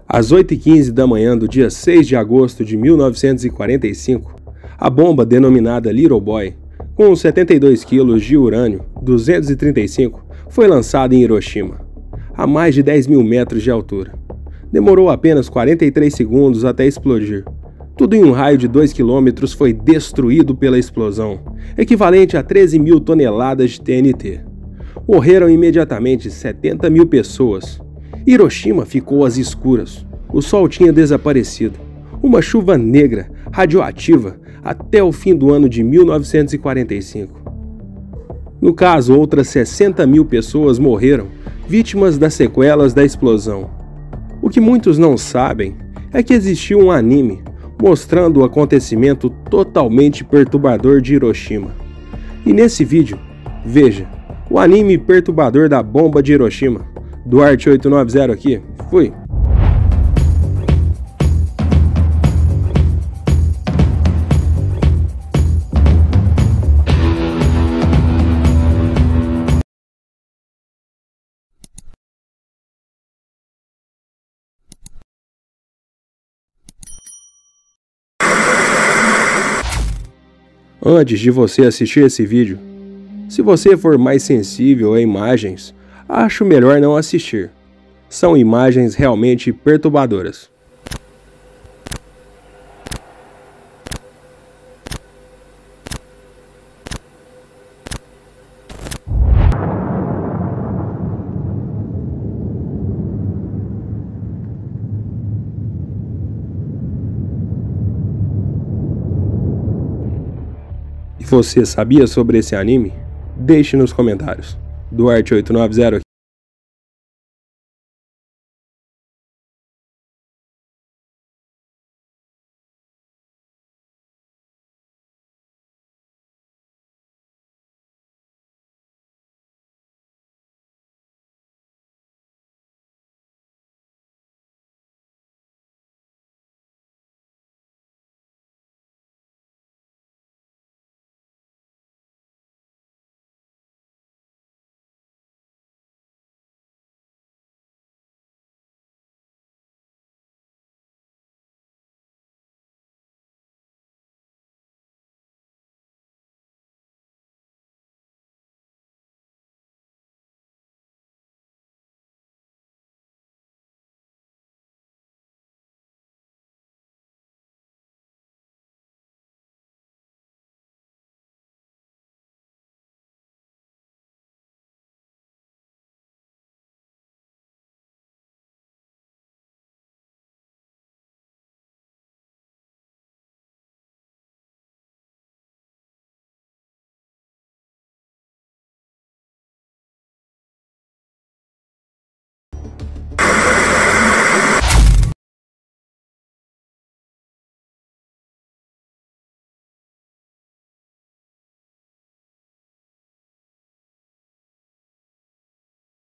Às 8h15 da manhã do dia 6 de agosto de 1945, a bomba denominada Little Boy, com 72 quilos de urânio 235, foi lançada em Hiroshima, a mais de 10 mil metros de altura. Demorou apenas 43 segundos até explodir. Tudo em um raio de 2 quilômetros foi destruído pela explosão, equivalente a 13 mil toneladas de TNT. Morreram imediatamente 70 mil pessoas. Hiroshima ficou às escuras. O sol tinha desaparecido. Uma chuva negra, radioativa, até o fim do ano de 1945. No caso, outras 60 mil pessoas morreram, vítimas das sequelas da explosão. O que muitos não sabem é que existiu um anime mostrando o acontecimento totalmente perturbador de Hiroshima. E nesse vídeo, veja, o anime perturbador da bomba de Hiroshima. Duarte 890 aqui, fui! Antes de você assistir esse vídeo, se você for mais sensível a imagens, acho melhor não assistir. São imagens realmente perturbadoras. E você sabia sobre esse anime? Deixe nos comentários. Duarte 890 aqui.